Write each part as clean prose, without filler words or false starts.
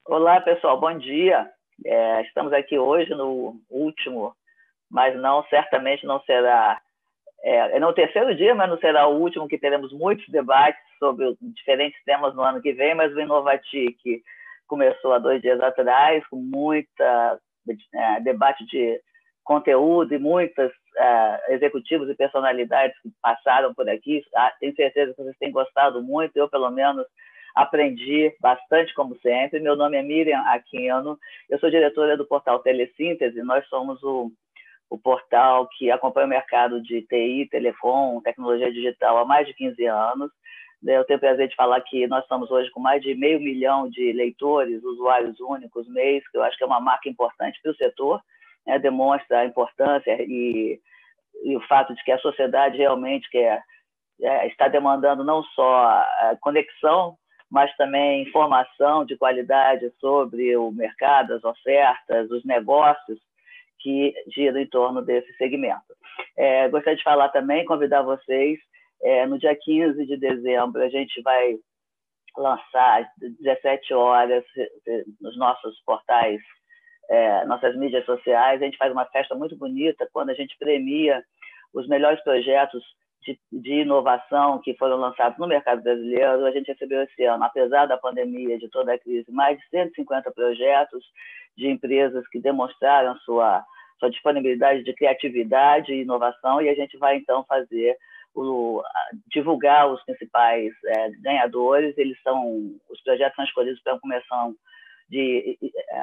Olá, pessoal, bom dia. Estamos aqui hoje no último, mas não, certamente não será, no terceiro dia, mas não será o último, que teremos muitos debates sobre diferentes temas no ano que vem, mas o Inovatic começou há 2 dias atrás, com muita debate de conteúdo e muitos executivos e personalidades que passaram por aqui. Tenho certeza que vocês têm gostado muito, eu, pelo menos, aprendi bastante, como sempre. Meu nome é Miriam Aquino, eu sou diretora do portal Telesíntese. Nós somos o portal que acompanha o mercado de TI, telecom, tecnologia digital há mais de 15 anos. Eu tenho o prazer de falar que nós estamos hoje com mais de 500 mil de leitores, usuários únicos mês, que eu acho que é uma marca importante para o setor, né? Demonstra a importância e o fato de que a sociedade realmente está demandando não só a conexão, mas também informação de qualidade sobre o mercado, as ofertas, os negócios que giram em torno desse segmento. Gostaria de falar também, convidar vocês, no dia 15 de dezembro, a gente vai lançar às 17 horas nos nossos portais, nossas mídias sociais. A gente faz uma festa muito bonita quando a gente premia os melhores projetos de inovação que foram lançados no mercado brasileiro. A gente recebeu esse ano, apesar da pandemia, de toda a crise, mais de 150 projetos de empresas que demonstraram sua disponibilidade de criatividade e inovação, e a gente vai, então, divulgar os principais ganhadores. Os projetos são escolhidos pela comissão de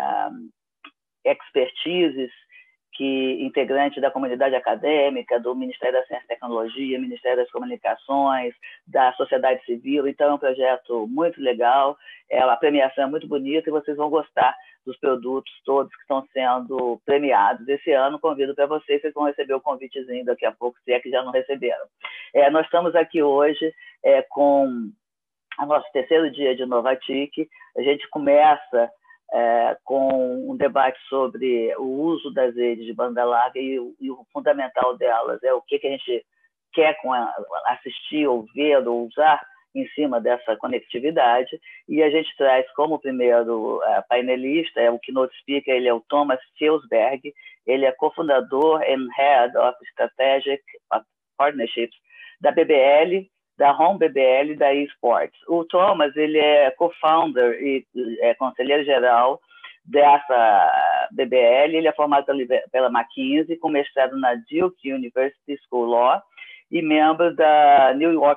expertises, integrante da comunidade acadêmica, do Ministério da Ciência e Tecnologia, Ministério das Comunicações, da sociedade civil. Então, é um projeto muito legal, a premiação é muito bonita e vocês vão gostar dos produtos todos que estão sendo premiados esse ano. Convido para vocês vão receber o convitezinho daqui a pouco, se é que já não receberam. Nós estamos aqui hoje com o nosso terceiro dia de Inovatic. A gente começa com um debate sobre o uso das redes de banda larga e o fundamental delas, o que a gente quer assistir, ou ver, ou usar em cima dessa conectividade. E a gente traz como primeiro painelista, o keynote speaker, ele é o Thomas Felsberg, ele é cofundador and Head of Strategic Partnerships da BBL, da Home BBL, da eSports. O Thomas, ele é co-founder e conselheiro-geral dessa BBL. Ele é formado pela McKinsey, com mestrado na Duke University School Law e membro da New York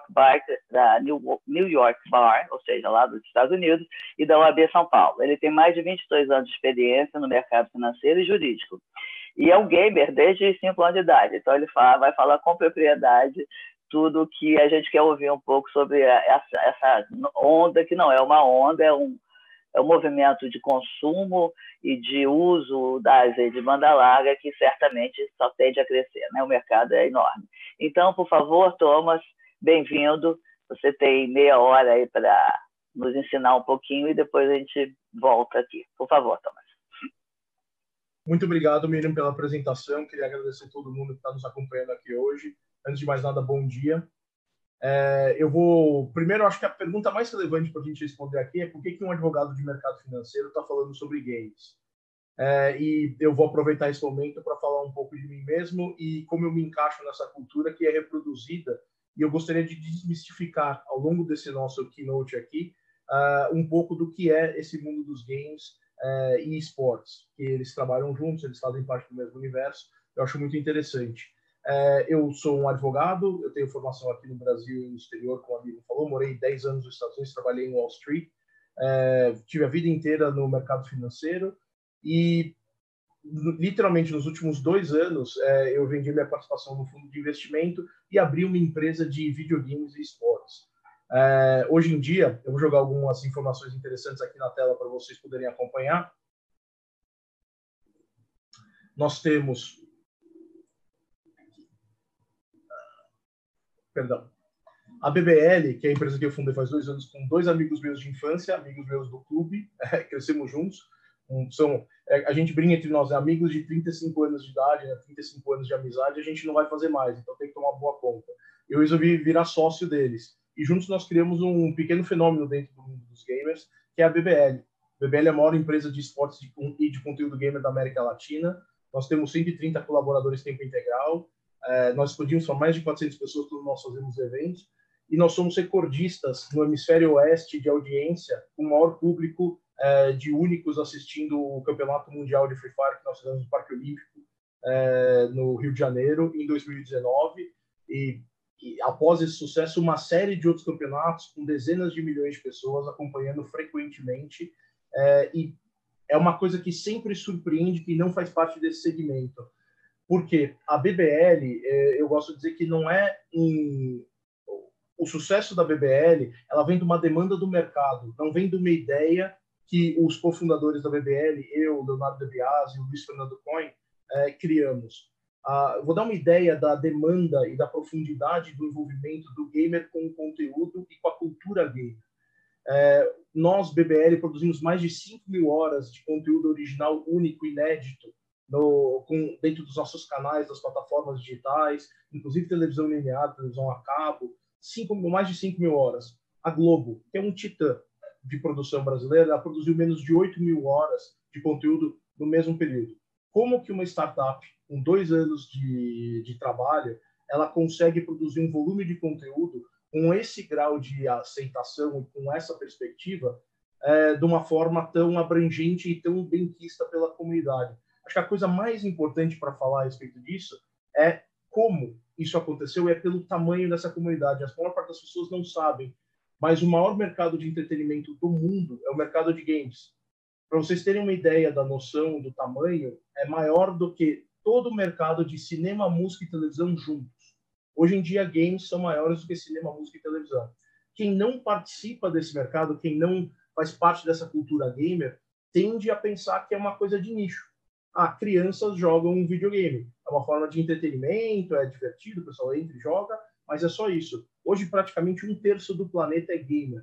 Bar, ou seja, lá dos Estados Unidos, e da OAB São Paulo. Ele tem mais de 22 anos de experiência no mercado financeiro e jurídico. E é um gamer desde 5 anos de idade, então ele vai falar com propriedade tudo que a gente quer ouvir um pouco sobre essa onda, que não é uma onda, é um movimento de consumo e de uso das redes de banda larga que certamente só tende a crescer, né? O mercado é enorme. Então, por favor, Thomas, bem-vindo. Você tem meia hora aí para nos ensinar um pouquinho e depois a gente volta aqui. Por favor, Thomas. Muito obrigado, Miriam, pela apresentação. Queria agradecer a todo mundo que está nos acompanhando aqui hoje. Antes de mais nada, bom dia. Primeiro, acho que a pergunta mais relevante para a gente responder aqui é por que um advogado de mercado financeiro está falando sobre games. E eu vou aproveitar esse momento para falar um pouco de mim mesmo e como eu me encaixo nessa cultura que é reproduzida. E eu gostaria de desmistificar, ao longo desse nosso keynote aqui, um pouco do que é esse mundo dos games e esportes, que eles trabalham juntos, eles fazem parte do mesmo universo. Eu acho muito interessante. Eu sou um advogado, eu tenho formação aqui no Brasil e no exterior, como a Miriam falou. Morei 10 anos nos Estados Unidos, trabalhei em Wall Street, tive a vida inteira no mercado financeiro e, literalmente, nos últimos 2 anos, eu vendi minha participação no fundo de investimento e abri uma empresa de videogames e esportes. Hoje em dia, eu vou jogar algumas informações interessantes aqui na tela para vocês poderem acompanhar. Nós temos... A BBL, que é a empresa que eu fundei faz 2 anos com 2 amigos meus de infância, amigos meus do clube, crescemos juntos. A gente brinca entre nós, amigos de 35 anos de idade, 35 anos de amizade, a gente não vai fazer mais, então tem que tomar boa conta. Eu resolvi virar sócio deles. E juntos nós criamos um pequeno fenômeno dentro do mundo dos gamers, que é a BBL. BBL é a maior empresa de esportes e de conteúdo gamer da América Latina. Nós temos 130 colaboradores em tempo integral. Nós expandimos para mais de 400 pessoas quando nós fazemos eventos. E nós somos recordistas no hemisfério oeste de audiência, com o maior público de únicos assistindo o Campeonato Mundial de Free Fire que nós fizemos no Parque Olímpico, no Rio de Janeiro, em 2019. E após esse sucesso, uma série de outros campeonatos com dezenas de milhões de pessoas acompanhando frequentemente. E é uma coisa que sempre surpreende quem não faz parte desse segmento. Porque a BBL, eu gosto de dizer que não é o sucesso da BBL, ela vem de uma demanda do mercado, não vem de uma ideia que os cofundadores da BBL, eu, Leonardo De Biasi e o Luiz Fernando Cohen, criamos. Vou dar uma ideia da demanda e da profundidade do envolvimento do gamer com o conteúdo e com a cultura gamer. Nós, BBL, produzimos mais de 5.000 horas de conteúdo original único, inédito, dentro dos nossos canais, das plataformas digitais, inclusive televisão linear, televisão a cabo, mais de 5.000 horas. A Globo, que é um titã de produção brasileira, ela produziu menos de 8.000 horas de conteúdo no mesmo período. Como que uma startup, com 2 anos de trabalho, ela consegue produzir um volume de conteúdo com esse grau de aceitação e com essa perspectiva de uma forma tão abrangente e tão benquista pela comunidade? Acho que a coisa mais importante para falar a respeito disso é como isso aconteceu e é pelo tamanho dessa comunidade. A maior parte das pessoas não sabem, mas o maior mercado de entretenimento do mundo é o mercado de games. Para vocês terem uma ideia da noção do tamanho, é maior do que todo o mercado de cinema, música e televisão juntos. Hoje em dia, games são maiores do que cinema, música e televisão. Quem não participa desse mercado, quem não faz parte dessa cultura gamer, tende a pensar que é uma coisa de nicho. Crianças jogam um videogame. É uma forma de entretenimento, é divertido, o pessoal entra e joga, mas é só isso. Hoje, praticamente 1/3 do planeta é gamer.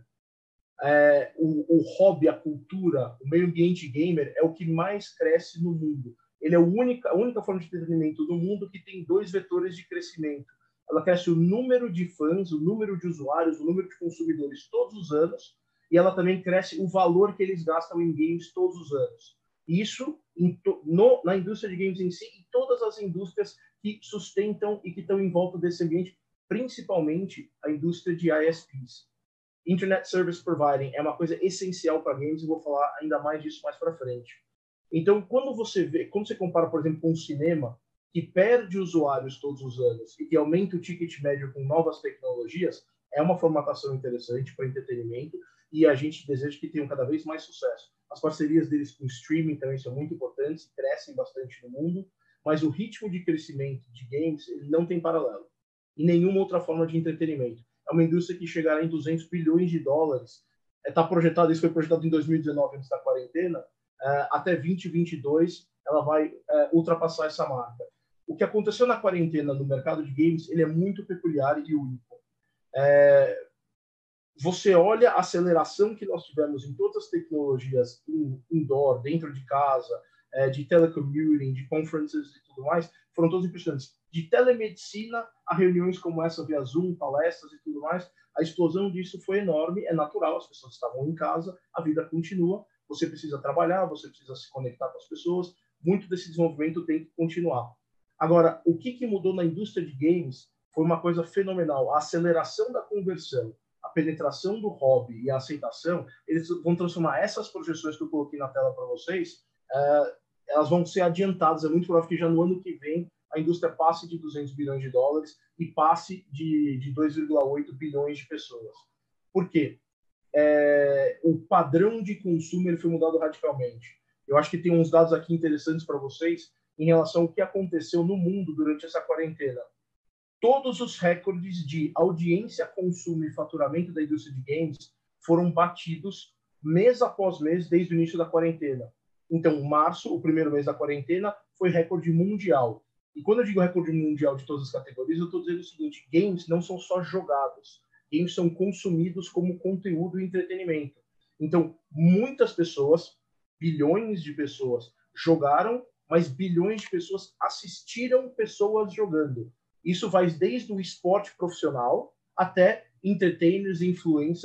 O hobby, a cultura, o meio ambiente gamer é o que mais cresce no mundo. Ele é a única forma de entretenimento do mundo que tem 2 vetores de crescimento. Ela cresce o número de fãs, o número de usuários, o número de consumidores todos os anos, e ela também cresce o valor que eles gastam em games todos os anos. Isso na indústria de games em si e todas as indústrias que sustentam e que estão em volta desse ambiente, principalmente a indústria de ISPs. Internet Service Providing é uma coisa essencial para games e vou falar ainda mais disso mais para frente. Então, quando você compara, por exemplo, com o cinema, que perde usuários todos os anos e que aumenta o ticket médio com novas tecnologias, é uma formatação interessante para entretenimento e a gente deseja que tenham cada vez mais sucesso. As parcerias deles com o streaming também são muito importantes, crescem bastante no mundo, mas o ritmo de crescimento de games ele não tem paralelo em nenhuma outra forma de entretenimento. É uma indústria que chegará em $200 bilhões. Isso foi projetado em 2019, antes da quarentena. Até 2022, ela vai ultrapassar essa marca. O que aconteceu na quarentena no mercado de games, ele é muito peculiar e único. Você olha a aceleração que nós tivemos em todas as tecnologias indoor, dentro de casa, de telecommuting, de conferences e tudo mais, foram todos impressionantes. De telemedicina a reuniões como essa via Zoom, palestras e tudo mais, a explosão disso foi enorme, é natural, as pessoas estavam em casa, a vida continua, você precisa trabalhar, você precisa se conectar com as pessoas, muito desse desenvolvimento tem que continuar. Agora, o que mudou na indústria de games foi uma coisa fenomenal, a aceleração da conversão, a penetração do hobby e a aceitação, eles vão transformar essas projeções que eu coloquei na tela para vocês, elas vão ser adiantadas, é muito provável que já no ano que vem a indústria passe de $200 bilhões e passe de 2,8 bilhões de pessoas. Por quê? O padrão de consumo ele foi mudado radicalmente. Eu acho que tem uns dados aqui interessantes para vocês em relação ao que aconteceu no mundo durante essa quarentena. Todos os recordes de audiência, consumo e faturamento da indústria de games foram batidos mês após mês desde o início da quarentena. Então, março, o primeiro mês da quarentena, foi recorde mundial. E quando eu digo recorde mundial de todas as categorias, eu estou dizendo o seguinte: games não são só jogados, games são consumidos como conteúdo e entretenimento. Então, muitas pessoas, bilhões de pessoas, jogaram, mas bilhões de pessoas assistiram pessoas jogando. Isso vai desde o esporte profissional até entertainers e influencers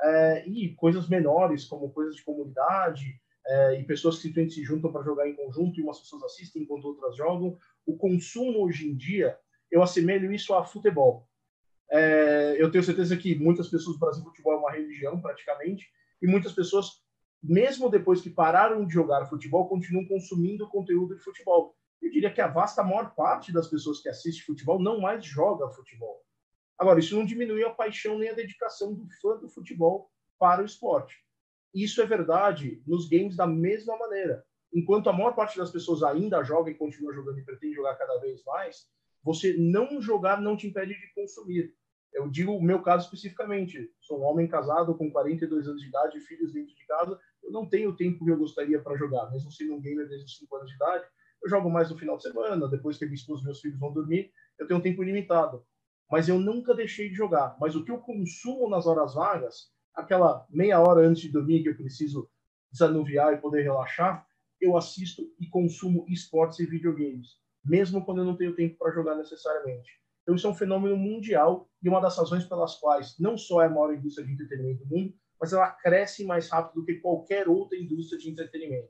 e coisas menores, como coisas de comunidade, e pessoas que simplesmente se juntam para jogar em conjunto e umas pessoas assistem enquanto outras jogam. O consumo hoje em dia, eu assemelho isso a futebol. Eu tenho certeza que muitas pessoas do Brasil, futebol é uma religião praticamente, e muitas pessoas, mesmo depois que pararam de jogar futebol, continuam consumindo conteúdo de futebol. Eu diria que a vasta maior parte das pessoas que assiste futebol não mais joga futebol. Agora, isso não diminui a paixão nem a dedicação do fã do futebol para o esporte. Isso é verdade nos games da mesma maneira. Enquanto a maior parte das pessoas ainda joga e continua jogando e pretende jogar cada vez mais, você não jogar não te impede de consumir. Eu digo o meu caso especificamente. Sou um homem casado com 42 anos de idade, filhos dentro de casa. Eu não tenho o tempo que eu gostaria para jogar, mesmo sendo um gamer desde os 5 anos de idade. Eu jogo mais no final de semana, depois que minha esposa e meus filhos vão dormir, eu tenho um tempo limitado. Mas eu nunca deixei de jogar. Mas o que eu consumo nas horas vagas, aquela meia hora antes de dormir que eu preciso desanuviar e poder relaxar, eu assisto e consumo esportes e videogames, mesmo quando eu não tenho tempo para jogar necessariamente. Então isso é um fenômeno mundial e uma das razões pelas quais não só é a maior indústria de entretenimento do mundo, mas ela cresce mais rápido do que qualquer outra indústria de entretenimento.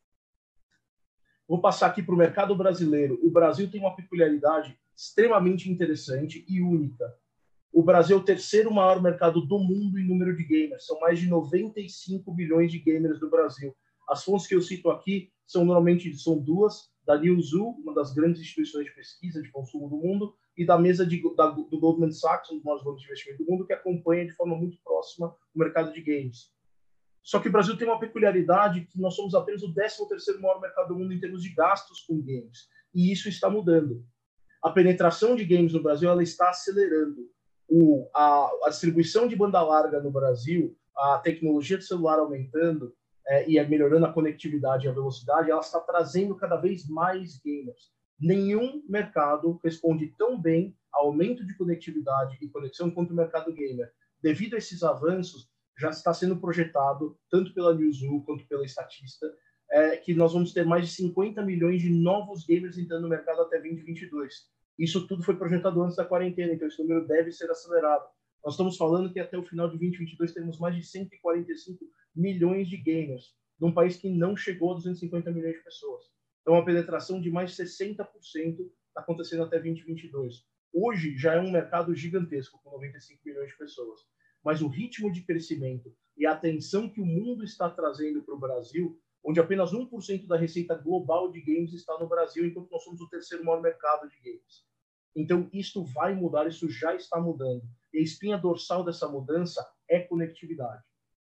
Vou passar aqui para o mercado brasileiro. O Brasil tem uma peculiaridade extremamente interessante e única. O Brasil é o terceiro maior mercado do mundo em número de gamers. São mais de 95 milhões de gamers no Brasil. As fontes que eu cito aqui são duas, da Newzoo, uma das grandes instituições de pesquisa de consumo do mundo, e da mesa do Goldman Sachs, um dos maiores bancos de investimento do mundo, que acompanha de forma muito próxima o mercado de games. Só que o Brasil tem uma peculiaridade que nós somos apenas o 13º maior mercado do mundo em termos de gastos com games. E isso está mudando. A penetração de games no Brasil ela está acelerando. A distribuição de banda larga no Brasil, a tecnologia de celular aumentando e melhorando a conectividade e a velocidade, ela está trazendo cada vez mais gamers. Nenhum mercado responde tão bem ao aumento de conectividade e conexão quanto o mercado gamer. Devido a esses avanços, já está sendo projetado, tanto pela Newzoo quanto pela Statista, que nós vamos ter mais de 50 milhões de novos gamers entrando no mercado até 2022. Isso tudo foi projetado antes da quarentena, então esse número deve ser acelerado. Nós estamos falando que até o final de 2022 temos mais de 145 milhões de gamers, num país que não chegou a 250 milhões de pessoas. Então, uma penetração de mais de 60% está acontecendo até 2022. Hoje já é um mercado gigantesco, com 95 milhões de pessoas. Mas o ritmo de crescimento e a atenção que o mundo está trazendo para o Brasil, onde apenas 1% da receita global de games está no Brasil, enquanto nós somos o terceiro maior mercado de games. Então, isto vai mudar, isso já está mudando. E a espinha dorsal dessa mudança é conectividade.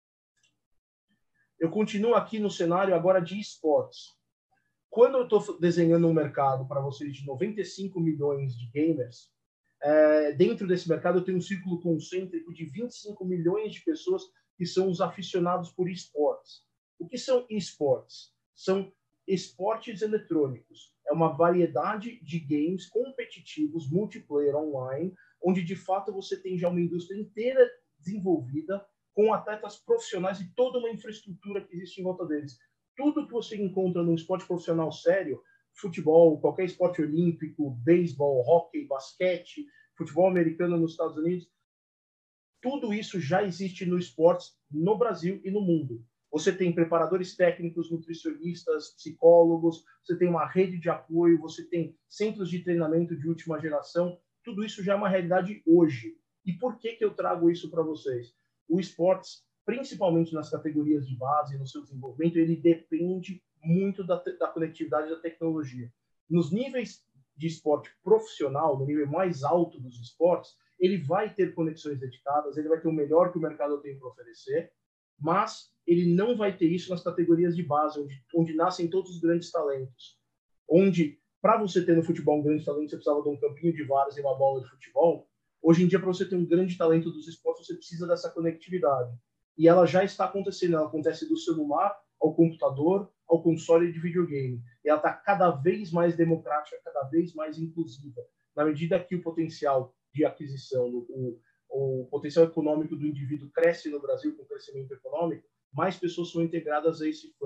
Eu continuo aqui no cenário agora de esportes. Quando eu estou desenhando um mercado para vocês de 95 milhões de gamers, dentro desse mercado eu tenho um círculo concêntrico de 25 milhões de pessoas que são os aficionados por esportes. O que são esportes? São esportes eletrônicos. É uma variedade de games competitivos, multiplayer online, onde de fato você tem já uma indústria inteira desenvolvida com atletas profissionais e toda uma infraestrutura que existe em volta deles. Tudo que você encontra num esporte profissional sério, futebol, qualquer esporte olímpico, beisebol, hóquei, basquete, futebol americano nos Estados Unidos, tudo isso já existe no esportes no Brasil e no mundo. Você tem preparadores técnicos, nutricionistas, psicólogos, você tem uma rede de apoio, você tem centros de treinamento de última geração. Tudo isso já é uma realidade hoje. E por que eu trago isso para vocês? O esportes, principalmente nas categorias de base, no seu desenvolvimento, ele depende muito da conectividade e da tecnologia. Nos níveis de esporte profissional, no nível mais alto dos esportes, ele vai ter conexões dedicadas, ele vai ter o melhor que o mercado tem para oferecer, mas ele não vai ter isso nas categorias de base, onde nascem todos os grandes talentos. Onde, para você ter no futebol um grande talento, você precisava de um campinho de várzea e uma bola de futebol. Hoje em dia, para você ter um grande talento dos esportes, você precisa dessa conectividade. E ela já está acontecendo, ela acontece do celular ao computador, ao console de videogame. E ela está cada vez mais democrática, cada vez mais inclusiva. Na medida que o potencial de aquisição, o potencial econômico do indivíduo cresce no Brasil com o crescimento econômico, mais pessoas são integradas a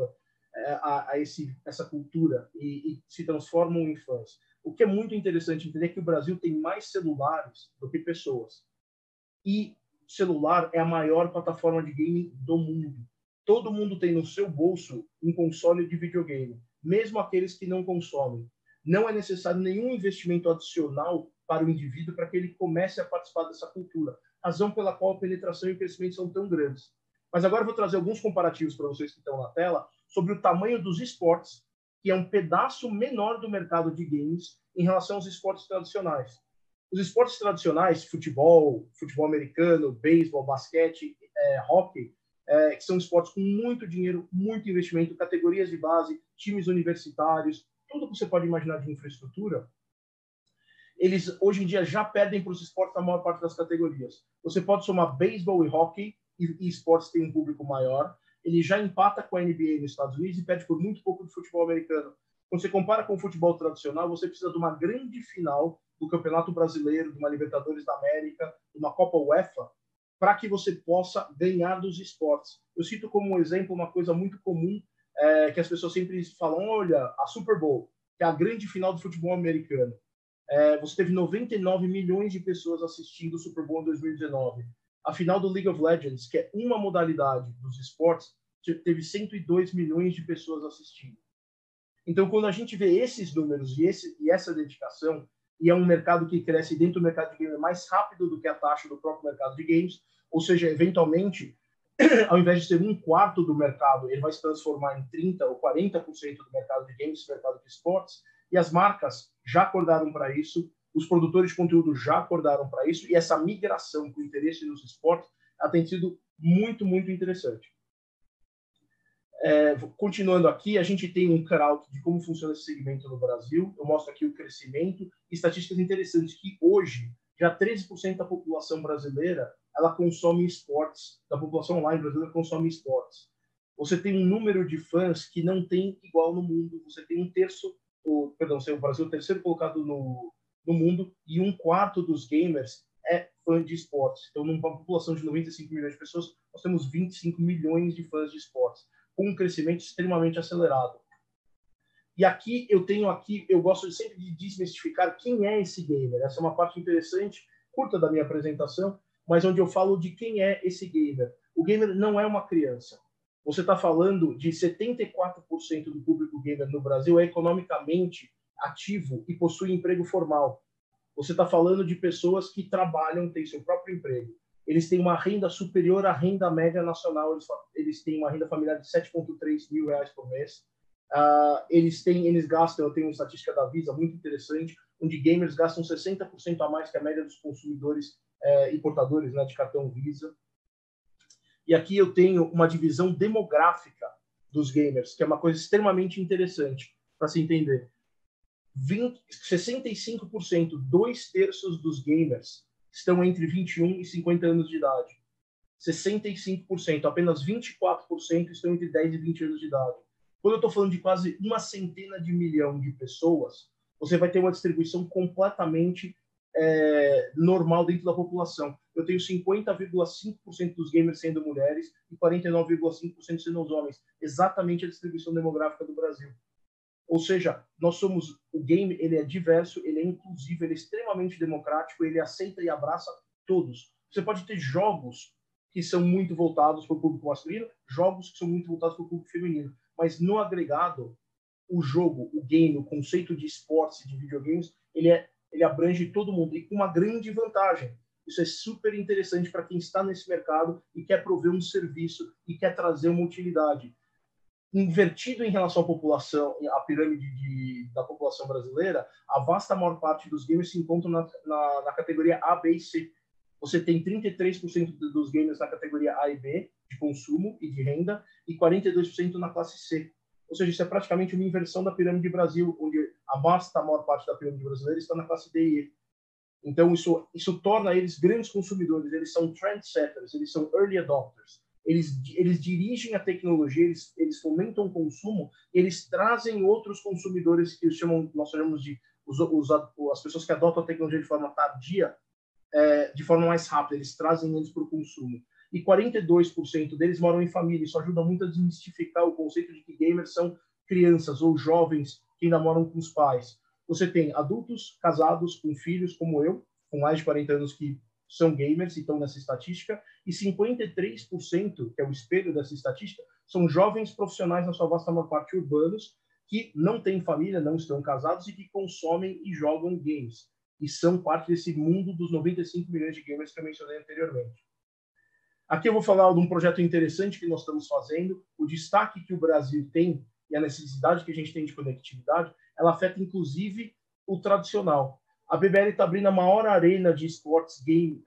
essa cultura e se transformam em fãs. O que é muito interessante entender é que o Brasil tem mais celulares do que pessoas. E celular é a maior plataforma de gaming do mundo. Todo mundo tem no seu bolso um console de videogame, mesmo aqueles que não consomem. Não é necessário nenhum investimento adicional para o indivíduo para que ele comece a participar dessa cultura, razão pela qual a penetração e o crescimento são tão grandes. Mas agora eu vou trazer alguns comparativos para vocês que estão na tela sobre o tamanho dos esportes, que é um pedaço menor do mercado de games em relação aos esportes tradicionais. Os esportes tradicionais, futebol americano, beisebol, basquete, hóquei, que são esportes com muito dinheiro, muito investimento, categorias de base, times universitários, tudo que você pode imaginar de infraestrutura, eles hoje em dia já perdem para os esportes na maior parte das categorias. Você pode somar beisebol e hóquei, e esportes têm um público maior, ele já empata com a NBA nos Estados Unidos e perde por muito pouco do futebol americano. Quando você compara com o futebol tradicional, você precisa de uma grande final do Campeonato Brasileiro, de uma Libertadores da América, de uma Copa UEFA, para que você possa ganhar dos esportes. Eu cito como exemplo uma coisa muito comum, que as pessoas sempre falam, olha, a Super Bowl, que é a grande final do futebol americano. Você teve 99 milhões de pessoas assistindo o Super Bowl em 2019. A final do League of Legends, que é uma modalidade dos esportes, teve 102 milhões de pessoas assistindo. Então, quando a gente vê esses números e essa dedicação, e é um mercado que cresce dentro do mercado de games mais rápido do que a taxa do próprio mercado de games, ou seja, eventualmente, ao invés de ser 1/4 do mercado, ele vai se transformar em 30% ou 40% do mercado de games, mercado de esportes, e as marcas já acordaram para isso, os produtores de conteúdo já acordaram para isso, e essa migração com interesse nos esportes tem sido muito, muito interessante. Continuando aqui, a gente tem um cutout de como funciona esse segmento no Brasil. Eu mostro aqui o crescimento. Estatísticas interessantes que hoje, já 13% da população brasileira ela consome esportes, da população online brasileira consome esportes. Você tem um número de fãs que não tem igual no mundo. Você tem o Brasil é o terceiro colocado no mundo e 1/4 dos gamers é fã de esportes. Então, numa população de 95 milhões de pessoas, nós temos 25 milhões de fãs de esportes, com um crescimento extremamente acelerado. E aqui eu gosto sempre de desmistificar quem é esse gamer. Essa é uma parte interessante, curta da minha apresentação, mas onde eu falo de quem é esse gamer. O gamer não é uma criança. Você está falando de 74% do público gamer no Brasil é economicamente ativo e possui emprego formal. Você está falando de pessoas que trabalham, têm seu próprio emprego. Eles têm uma renda superior à renda média nacional. Eles têm uma renda familiar de 7,3 mil reais por mês. Eles gastam, eu tenho uma estatística da Visa muito interessante, onde gamers gastam 60% a mais que a média dos consumidores e portadores, né, de cartão Visa. E aqui eu tenho uma divisão demográfica dos gamers, que é uma coisa extremamente interessante para se entender. 65%, 2/3 dos gamers estão entre 21 e 50 anos de idade. 65%, apenas 24% estão entre 10 e 20 anos de idade. Quando eu estou falando de quase 100 milhão de pessoas, você vai ter uma distribuição completamente normal dentro da população. Eu tenho 50,5% dos gamers sendo mulheres e 49,5% sendo os homens. Exatamente a distribuição demográfica do Brasil. Ou seja, o game ele é diverso, ele é inclusivo, ele é extremamente democrático, ele aceita e abraça todos. Você pode ter jogos que são muito voltados para o público masculino, jogos que são muito voltados para o público feminino. Mas no agregado, o jogo, o game, o conceito de esportes e de videogames, ele abrange todo mundo e com uma grande vantagem. Isso é super interessante para quem está nesse mercado e quer prover um serviço e quer trazer uma utilidade. Invertido em relação à população, a pirâmide da população brasileira, a vasta maior parte dos gamers se encontram na categoria A, B e C. Você tem 33% dos gamers na categoria A e B, de consumo e de renda, e 42% na classe C. Ou seja, isso é praticamente uma inversão da pirâmide Brasil, onde a vasta maior parte da pirâmide brasileira está na classe D e E. Então, isso torna eles grandes consumidores, eles são trendsetters, eles são early adopters. Eles dirigem a tecnologia, eles fomentam o consumo, eles trazem outros consumidores que nós chamamos de as pessoas que adotam a tecnologia de forma tardia, de forma mais rápida, eles trazem eles para o consumo. E 42% deles moram em família. Isso ajuda muito a desmistificar o conceito de que gamers são crianças ou jovens que ainda moram com os pais. Você tem adultos casados com filhos, como eu, com mais de 40 anos, que são gamers e estão nessa estatística, e 53%, que é o espelho dessa estatística, são jovens profissionais, na sua vasta maior parte urbanos, que não têm família, não estão casados e que consomem e jogam games. E são parte desse mundo dos 95 milhões de gamers que eu mencionei anteriormente. Aqui eu vou falar de um projeto interessante que nós estamos fazendo. O destaque que o Brasil tem e a necessidade que a gente tem de conectividade, ela afeta inclusive o tradicional. A BBL está abrindo a maior arena de esportes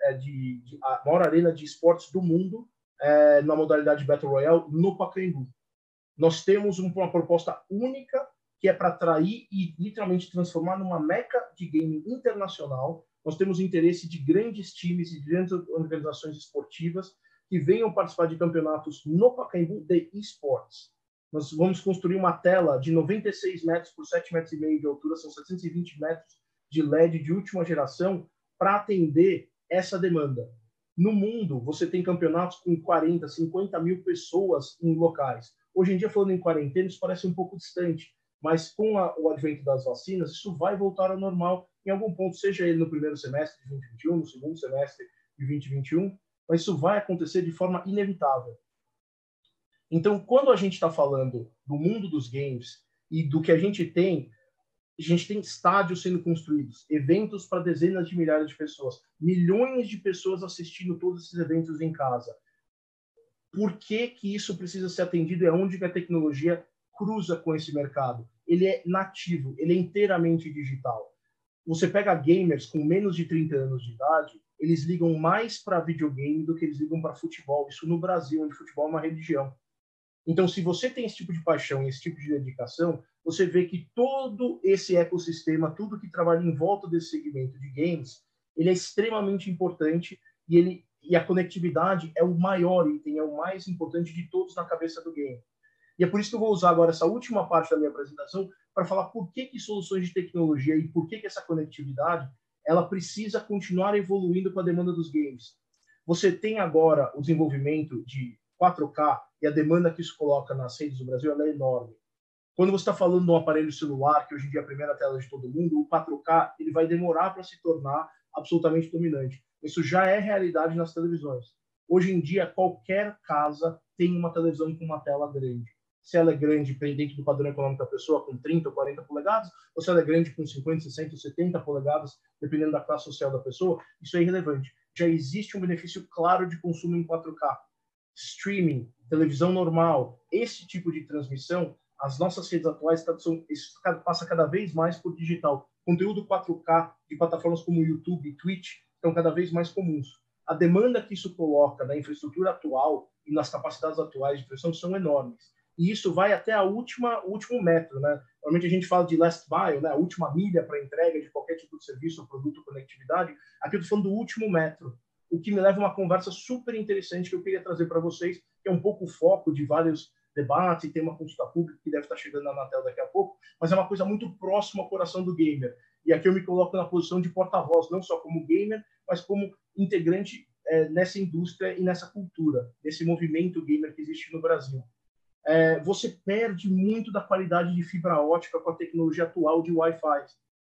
a maior arena de esportes do mundo na modalidade Battle Royale no Pacaembu. Nós temos uma proposta única que é para atrair e literalmente transformar numa meca de game internacional. Nós temos interesse de grandes times e de grandes organizações esportivas que venham participar de campeonatos no Pacaembu de esportes. Nós vamos construir uma tela de 96 metros por 7,5 metros de altura, são 720 metros de LED de última geração, para atender essa demanda. No mundo, você tem campeonatos com 40, 50 mil pessoas em locais. Hoje em dia, falando em quarentena, isso parece um pouco distante, mas com o advento das vacinas, isso vai voltar ao normal em algum ponto, seja ele no primeiro semestre de 2021, no segundo semestre de 2021, mas isso vai acontecer de forma inevitável. Então, quando a gente está falando do mundo dos games e do que a gente tem estádios sendo construídos, eventos para dezenas de milhares de pessoas, milhões de pessoas assistindo todos esses eventos em casa. Por que que isso precisa ser atendido? É onde que a tecnologia cruza com esse mercado. Ele é nativo, ele é inteiramente digital. Você pega gamers com menos de 30 anos de idade, eles ligam mais para videogame do que eles ligam para futebol. Isso no Brasil, onde futebol é uma religião. Então, se você tem esse tipo de paixão e esse tipo de dedicação, você vê que todo esse ecossistema, tudo que trabalha em volta desse segmento de games, ele é extremamente importante e a conectividade é o maior item, é o mais importante de todos na cabeça do game. E é por isso que eu vou usar agora essa última parte da minha apresentação para falar por que soluções de tecnologia e por que essa conectividade ela precisa continuar evoluindo com a demanda dos games. Você tem agora o desenvolvimento de 4K e a demanda que isso coloca nas redes do Brasil ela é enorme. Quando você está falando de um aparelho celular, que hoje em dia é a primeira tela de todo mundo, o 4K ele vai demorar para se tornar absolutamente dominante. Isso já é realidade nas televisões. Hoje em dia, qualquer casa tem uma televisão com uma tela grande. Se ela é grande dentro do padrão econômico da pessoa, com 30 ou 40 polegadas, ou se ela é grande com 50, 60 ou 70 polegadas, dependendo da classe social da pessoa, isso é irrelevante. Já existe um benefício claro de consumo em 4K. Streaming, televisão normal, esse tipo de transmissão, as nossas redes atuais passa cada vez mais por digital. Conteúdo 4K de plataformas como YouTube e Twitch estão cada vez mais comuns. A demanda que isso coloca na infraestrutura atual e nas capacidades atuais de transmissão são enormes. E isso vai até o último metro, né? Normalmente a gente fala de last mile, né? A última milha para entrega de qualquer tipo de serviço ou produto ou conectividade. Aqui eu estou falando do último metro, o que me leva a uma conversa super interessante que eu queria trazer para vocês, que é um pouco o foco de vários debates, tem uma consulta pública que deve estar chegando na tela daqui a pouco, mas é uma coisa muito próxima ao coração do gamer. E aqui eu me coloco na posição de porta-voz, não só como gamer, mas como integrante nessa indústria e nessa cultura, nesse movimento gamer que existe no Brasil. Você perde muito da qualidade de fibra ótica com a tecnologia atual de Wi-Fi.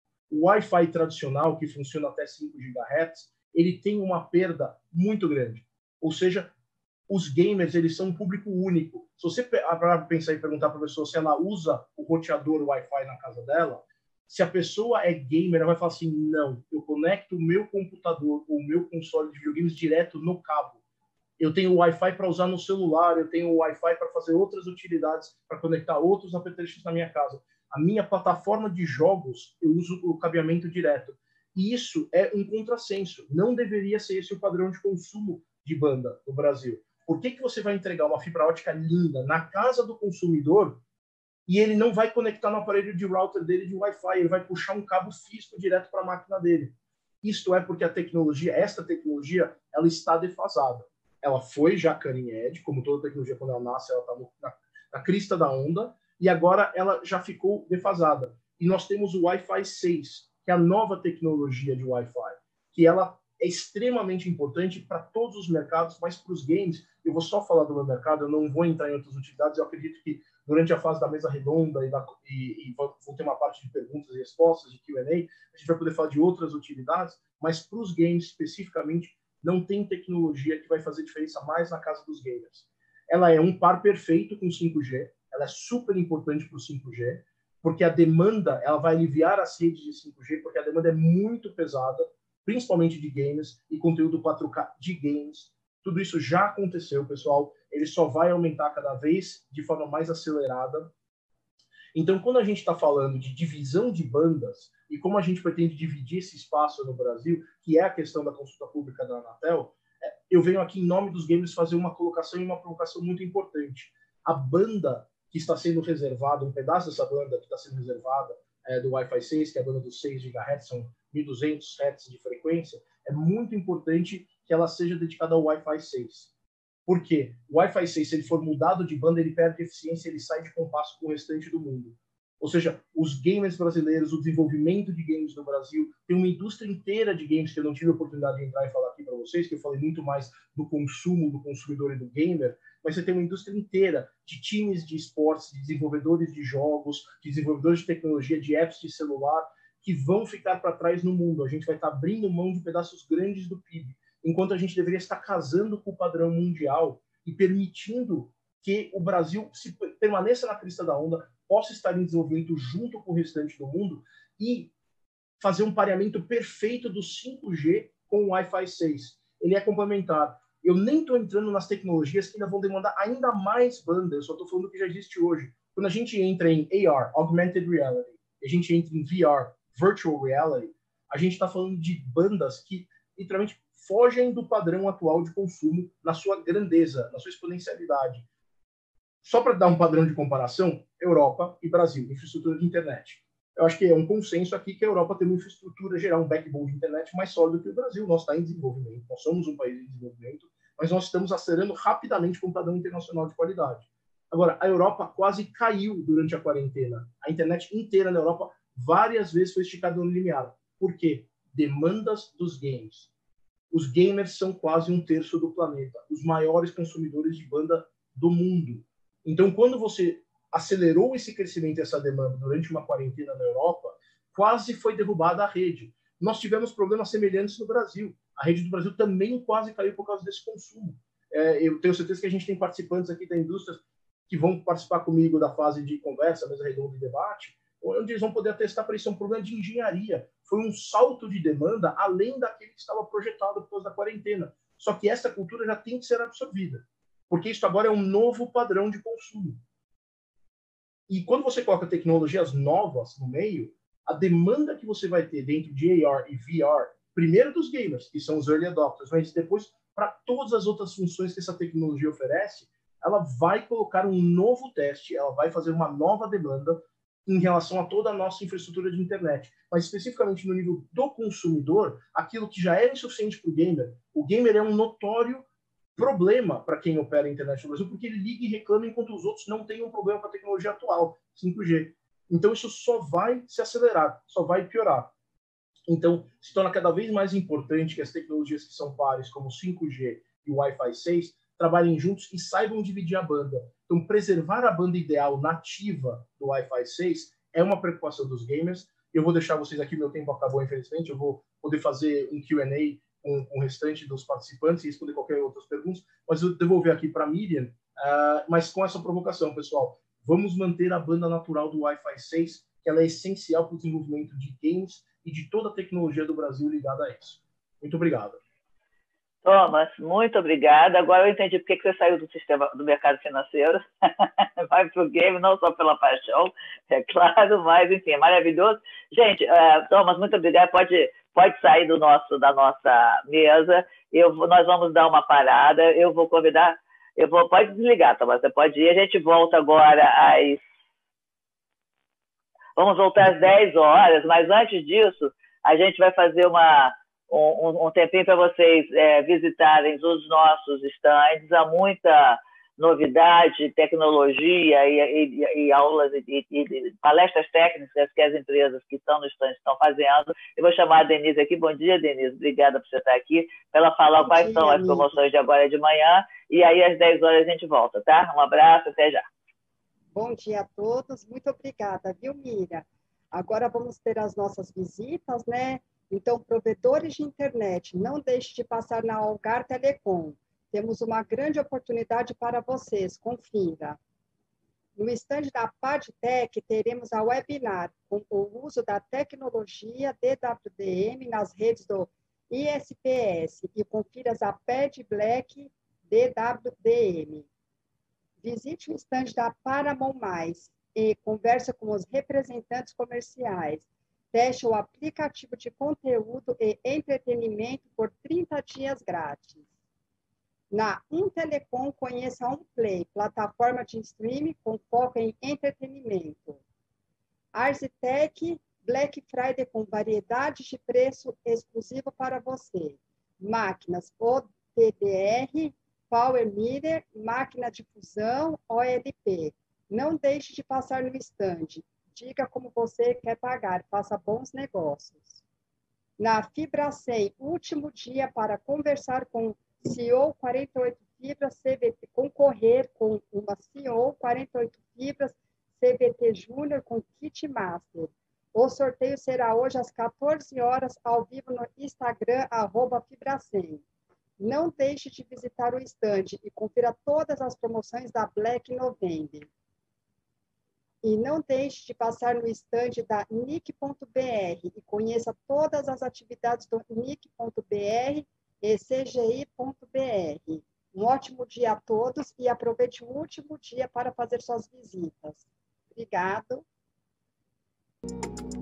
O Wi-Fi tradicional, que funciona até 5 GHz, ele tem uma perda muito grande. Ou seja, os gamers eles são um público único. Se você pensar e perguntar para a pessoa se ela usa o roteador Wi-Fi na casa dela, se a pessoa é gamer, ela vai falar assim, não, eu conecto o meu computador ou o meu console de videogames direto no cabo. Eu tenho Wi-Fi para usar no celular, eu tenho Wi-Fi para fazer outras utilidades, para conectar outros apetrechos na minha casa. A minha plataforma de jogos, eu uso o cabeamento direto. E isso é um contrassenso. Não deveria ser esse o padrão de consumo de banda no Brasil. Por que você vai entregar uma fibra ótica linda na casa do consumidor e ele não vai conectar no aparelho de router dele de Wi-Fi? Ele vai puxar um cabo físico direto para a máquina dele. Isto é porque esta tecnologia, ela está defasada. Ela foi já cutting edge, como toda tecnologia, quando ela nasce, ela está na crista da onda, e agora ela já ficou defasada. E nós temos o Wi-Fi 6, que é a nova tecnologia de Wi-Fi, que ela é extremamente importante para todos os mercados, mas para os games, eu vou só falar do meu mercado, eu não vou entrar em outras utilidades, eu acredito que durante a fase da mesa redonda e vou ter uma parte de perguntas e respostas, de Q&A, a gente vai poder falar de outras utilidades, mas para os games especificamente, não tem tecnologia que vai fazer diferença mais na casa dos gamers. Ela é um par perfeito com 5G, ela é super importante para o 5G, porque a demanda, ela vai aliviar as redes de 5G, porque a demanda é muito pesada, principalmente de games e conteúdo 4K de games. Tudo isso já aconteceu, pessoal. Ele só vai aumentar cada vez de forma mais acelerada. Então, quando a gente está falando de divisão de bandas e como a gente pretende dividir esse espaço no Brasil, que é a questão da consulta pública da Anatel, eu venho aqui em nome dos gamers fazer uma colocação e uma provocação muito importante. A banda que está sendo reservada, um pedaço dessa banda que está sendo reservada do Wi-Fi 6, que é a banda dos 6 GHz, são 1.200 Hz de frequência, é muito importante que ela seja dedicada ao Wi-Fi 6. Por quê? O Wi-Fi 6, se ele for mudado de banda, ele perde eficiência, ele sai de compasso com o restante do mundo. Ou seja, os gamers brasileiros, o desenvolvimento de games no Brasil, tem uma indústria inteira de games que eu não tive a oportunidade de entrar e falar aqui para vocês, que eu falei muito mais do consumo, do consumidor e do gamer, mas você tem uma indústria inteira de times de esportes, de desenvolvedores de jogos, de desenvolvedores de tecnologia, de apps de celular, que vão ficar para trás no mundo. A gente vai estar abrindo mão de pedaços grandes do PIB, enquanto a gente deveria estar casando com o padrão mundial e permitindo que o Brasil permaneça na crista da onda, possa estar em desenvolvimento junto com o restante do mundo e fazer um pareamento perfeito do 5G com o Wi-Fi 6. Ele é complementar. Eu nem estou entrando nas tecnologias que ainda vão demandar ainda mais banda, eu só estou falando do que já existe hoje. Quando a gente entra em AR, Augmented Reality, a gente entra em VR, Virtual Reality, a gente está falando de bandas que literalmente fogem do padrão atual de consumo na sua grandeza, na sua exponencialidade. Só para dar um padrão de comparação, Europa e Brasil, infraestrutura de internet. Eu acho que é um consenso aqui que a Europa tem uma infraestrutura geral, um backbone de internet mais sólido que o Brasil. Nós está em desenvolvimento, nós somos um país em desenvolvimento, mas nós estamos acelerando rapidamente com um padrão internacional de qualidade. Agora, a Europa quase caiu durante a quarentena. A internet inteira na Europa várias vezes foi esticada no limiar. Por quê? Demandas dos games. Os gamers são quase 1/3 do planeta, os maiores consumidores de banda do mundo. Então, quando você acelerou esse crescimento e essa demanda durante uma quarentena na Europa, quase foi derrubada a rede. Nós tivemos problemas semelhantes no Brasil. A rede do Brasil também quase caiu por causa desse consumo. Eu tenho certeza que a gente tem participantes aqui da indústria que vão participar comigo da fase de conversa, mesa redonda e debate, onde eles vão poder atestar para isso. É um problema de engenharia. Foi um salto de demanda além daquele que estava projetado por causa da quarentena. Só que essa cultura já tem que ser absorvida, porque isso agora é um novo padrão de consumo. E quando você coloca tecnologias novas no meio, a demanda que você vai ter dentro de AR e VR, primeiro dos gamers, que são os early adopters, mas depois para todas as outras funções que essa tecnologia oferece, ela vai colocar um novo teste, ela vai fazer uma nova demanda em relação a toda a nossa infraestrutura de internet. Mas especificamente no nível do consumidor, aquilo que já era insuficiente para o gamer é um notório problema para quem opera a internet no Brasil, porque ele liga e reclama enquanto os outros não têm um problema com a tecnologia atual, 5G. Então, isso só vai se acelerar, só vai piorar. Então, se torna cada vez mais importante que as tecnologias que são pares, como 5G e o Wi-Fi 6, trabalhem juntos e saibam dividir a banda. Então, preservar a banda ideal nativa do Wi-Fi 6 é uma preocupação dos gamers. Eu vou deixar vocês aqui, meu tempo acabou, infelizmente, eu vou poder fazer um Q&A com o restante dos participantes e responder qualquer outras perguntas, mas eu devolver aqui para a Miriam, mas com essa provocação, pessoal. Vamos manter a banda natural do Wi-Fi 6, que ela é essencial para o desenvolvimento de games e de toda a tecnologia do Brasil ligada a isso. Muito obrigado. Thomas, muito obrigada. Agora eu entendi por que você saiu do sistema do mercado financeiro. Vai para o game, não só pela paixão, é claro, mas enfim, é maravilhoso. Gente, Thomas, muito obrigada. Pode sair da nossa mesa. Nós vamos dar uma parada. Eu vou convidar. Pode desligar, Thomas. Você pode ir. A gente volta agora Vamos voltar às 10 horas, mas antes disso, a gente vai fazer um tempinho para vocês visitarem os nossos stands. Há muita novidade, tecnologia e aulas e palestras técnicas que as empresas que estão no stand estão fazendo. Eu vou chamar a Denise aqui. Bom dia, Denise. Obrigada por você estar aqui, para ela falar quais são as promoções de agora de manhã. E aí, às 10 horas, a gente volta, tá? Um abraço, até já. Bom dia a todos. Muito obrigada, viu, Miriam? Agora vamos ter as nossas visitas, né? Então, provedores de internet, não deixe de passar na Algar Telecom. Temos uma grande oportunidade para vocês, confira. No estande da Padtech, teremos a webinar com o uso da tecnologia DWDM nas redes do ISPS e confira a Pad Black DWDM. Visite o estande da Paramount+, e converse com os representantes comerciais. Teste o aplicativo de conteúdo e entretenimento por 30 dias grátis. Na Telecom, conheça a Umplay, plataforma de streaming com foco em entretenimento. Arztec, Black Friday com variedades de preço exclusivo para você. Máquinas OTDR, Power Meter, máquina de fusão, OLP. Não deixe de passar no estande. Diga como você quer pagar, faça bons negócios. Na Fibracem, último dia para conversar com CEO 48 Fibras CVT, concorrer com uma CEO 48 Fibras CVT Júnior com Kit Master. O sorteio será hoje às 14 horas, ao vivo no Instagram, @Fibracem. Não deixe de visitar o estande e confira todas as promoções da Black November. E não deixe de passar no estande da NIC.br e conheça todas as atividades do NIC.br e CGI.br. Um ótimo dia a todos e aproveite o último dia para fazer suas visitas. Obrigado.